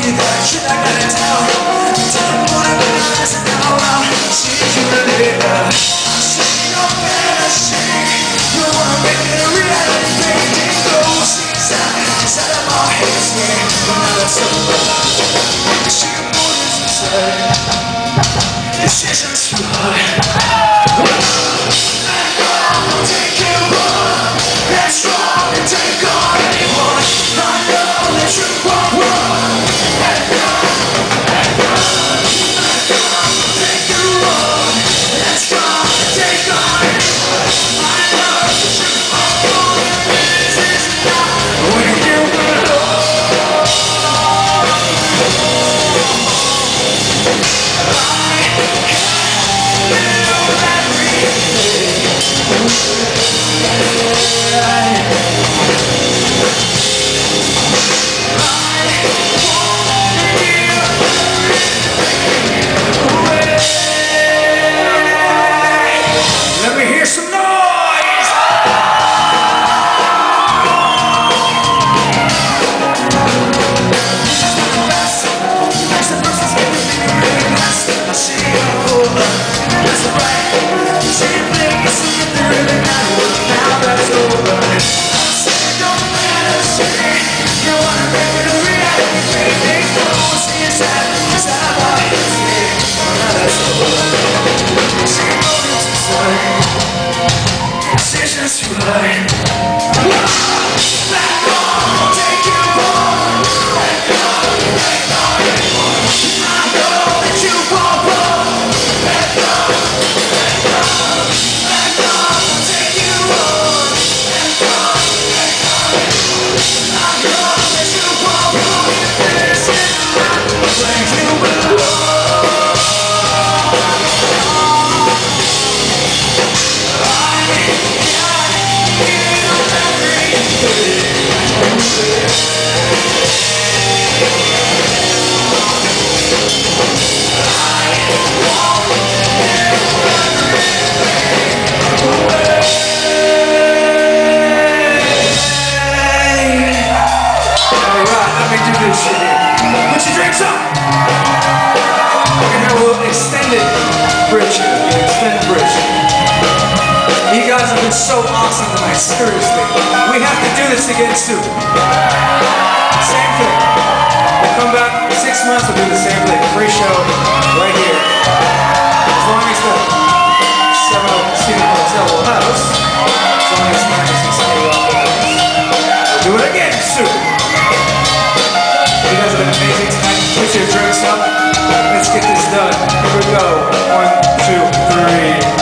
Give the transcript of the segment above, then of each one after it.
Decisions too hard. Take you on. Let's try and take on anyone. I know that you won't run. Take you on. Let's try and take on anyone. I know that you won't run. This is not when you belong. Let me hear some noise! That's the person's giving me really nice. I see you. That's right. Same thing, it's something really matters. Now that's over. I said, don't matter, say. You wanna make it a reality, baby. Go see inside my head. Now that's over. See moments inside. Decisions too hard. Back on, take you on. Back on, take on anyone. I know that you won't run. Back on, take you on. Back on anyone. I know that you won't run. This is not where you belong. Put your drinks up! We're gonna have a little extended bridge here. Extended bridge. You guys have been so awesome tonight, seriously. We have to do this again soon. Same thing. We'll come back in 6 months, we'll do the same thing. Free show right here. As long as the Seattle Hotel will house. As long as it's not just a Sunday we'll do it again soon. You guys have been amazing tonight. Put your drinks up. Let's get this done. Here we go. 1, 2, 3.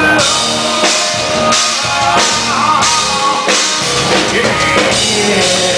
Yeah.